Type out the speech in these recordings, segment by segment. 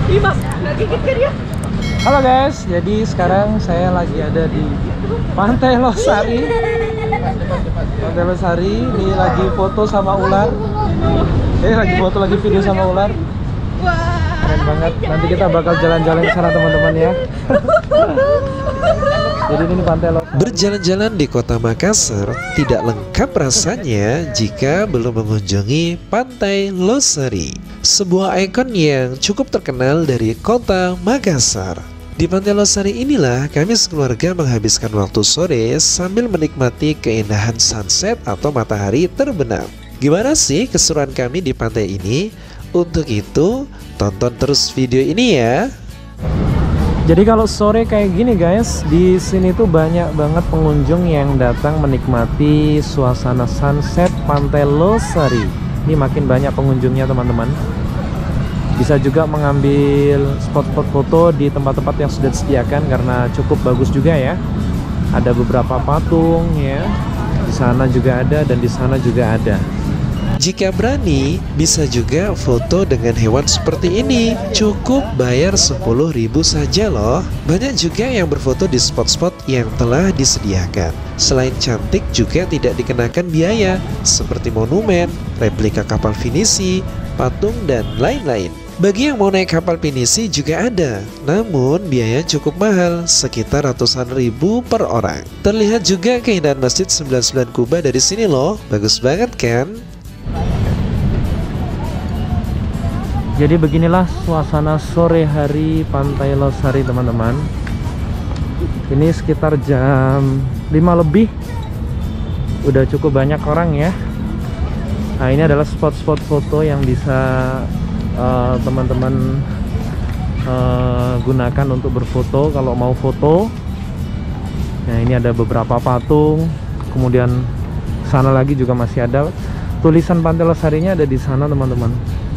Ih mas, nggak gigit kan dia? Halo guys, jadi sekarang saya lagi ada di Pantai Losari. Pantai Losari, ini lagi foto sama ular. Lagi video sama ular. Keren banget. Nanti kita bakal jalan-jalan ke sana teman-teman ya. Jadi ini Pantai Losari. Berjalan-jalan di kota Makassar tidak lengkap rasanya jika belum mengunjungi Pantai Losari, sebuah ikon yang cukup terkenal dari kota Makassar. Di Pantai Losari inilah kami sekeluarga menghabiskan waktu sore sambil menikmati keindahan sunset atau matahari terbenam. Gimana sih keseruan kami di pantai ini? Untuk itu, tonton terus video ini ya. Jadi kalau sore kayak gini guys, di sini tuh banyak banget pengunjung yang datang menikmati suasana sunset Pantai Losari. Ini makin banyak pengunjungnya teman-teman. Bisa juga mengambil spot-spot foto di tempat-tempat yang sudah disediakan karena cukup bagus juga ya. Ada beberapa patung ya. Di sana juga ada dan di sana juga ada. Jika berani, bisa juga foto dengan hewan seperti ini. Cukup bayar 10.000 saja loh. Banyak juga yang berfoto di spot-spot yang telah disediakan. Selain cantik juga tidak dikenakan biaya, seperti monumen, replika kapal pinisi, patung, dan lain-lain. Bagi yang mau naik kapal pinisi juga ada, namun biaya cukup mahal, sekitar ratusan ribu per orang. Terlihat juga keindahan Masjid 99 Kuba dari sini loh, bagus banget kan? Jadi beginilah suasana sore hari Pantai Losari teman-teman. Ini sekitar jam 5 lebih. Udah cukup banyak orang ya. Nah ini adalah spot-spot foto yang bisa teman-teman gunakan untuk berfoto kalau mau foto. Nah ini ada beberapa patung. Kemudian sana lagi juga masih ada tulisan Pantai Losarinya, ada di sana teman-teman.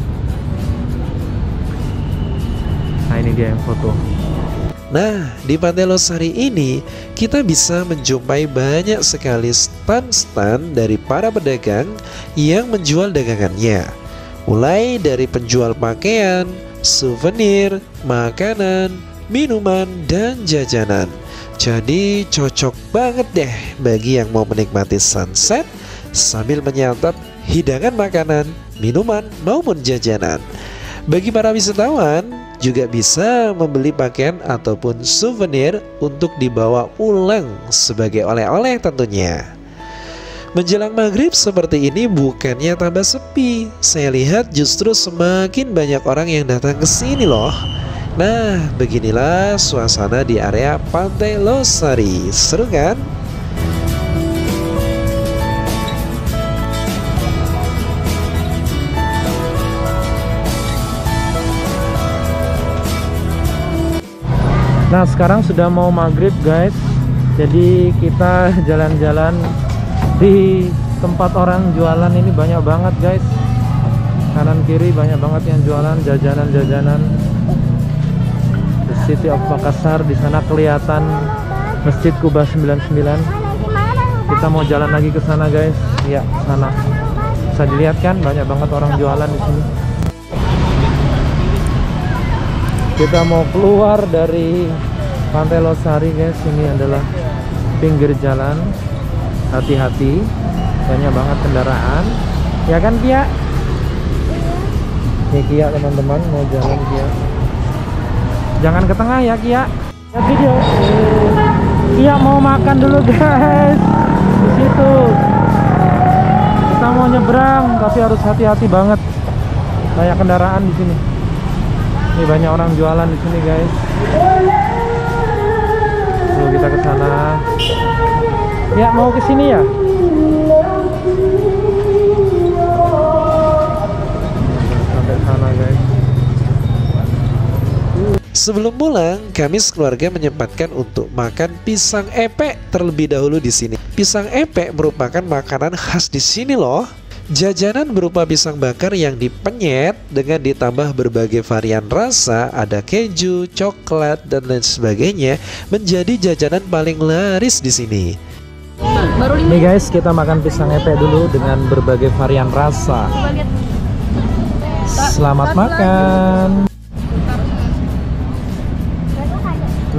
Nah ini dia yang foto. Nah, di Pantai Losari ini kita bisa menjumpai banyak sekali stand-stand dari para pedagang yang menjual dagangannya. Mulai dari penjual pakaian, souvenir, makanan, minuman, dan jajanan. Jadi cocok banget deh bagi yang mau menikmati sunset sambil menyantap hidangan makanan, minuman, maupun jajanan. Bagi para wisatawan juga bisa membeli pakaian ataupun souvenir untuk dibawa pulang sebagai oleh-oleh tentunya. Menjelang maghrib seperti ini bukannya tambah sepi, saya lihat justru semakin banyak orang yang datang ke sini loh. Nah, beginilah suasana di area Pantai Losari. Seru kan? Nah sekarang sudah mau maghrib guys. Jadi kita jalan-jalan di tempat orang jualan ini banyak banget guys. Kanan kiri banyak banget yang jualan jajanan-jajanan. The City of Makassar, di sana kelihatan Masjid Kuba 99. Kita mau jalan lagi ke sana guys. Ya, sana. Bisa dilihat kan banyak banget orang jualan di sini. Kita mau keluar dari Pantai Losari guys. Ini adalah pinggir jalan. Hati-hati, banyak banget kendaraan. Ya kan Kia? Ini Kia teman-teman mau jalan Kia. Jangan ke tengah ya Kia. Lihat video. Kia mau makan dulu guys. Di situ. Kita mau nyebrang tapi harus hati-hati banget. Banyak kendaraan di sini. Ini banyak orang jualan di sini guys. Yuk kita ke sana. Ya mau ke sini ya. Sampai sana guys. Sebelum pulang, kami sekeluarga menyempatkan untuk makan pisang epek terlebih dahulu di sini. Pisang epek merupakan makanan khas di sini loh. Jajanan berupa pisang bakar yang dipenyet dengan ditambah berbagai varian rasa, ada keju, coklat, dan lain sebagainya, menjadi jajanan paling laris di sini. Nih guys, kita makan pisang epek dulu dengan berbagai varian rasa. Selamat makan.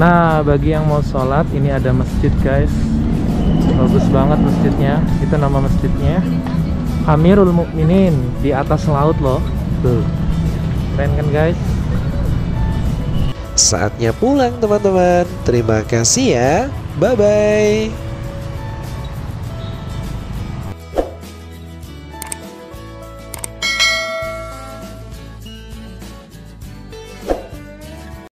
Nah, bagi yang mau sholat, ini ada masjid guys. Bagus banget masjidnya. Itu nama masjidnya Amirul Mukminin, di atas laut loh. Tuh, keren kan guys? Saatnya pulang teman-teman. Terima kasih ya. Bye-bye.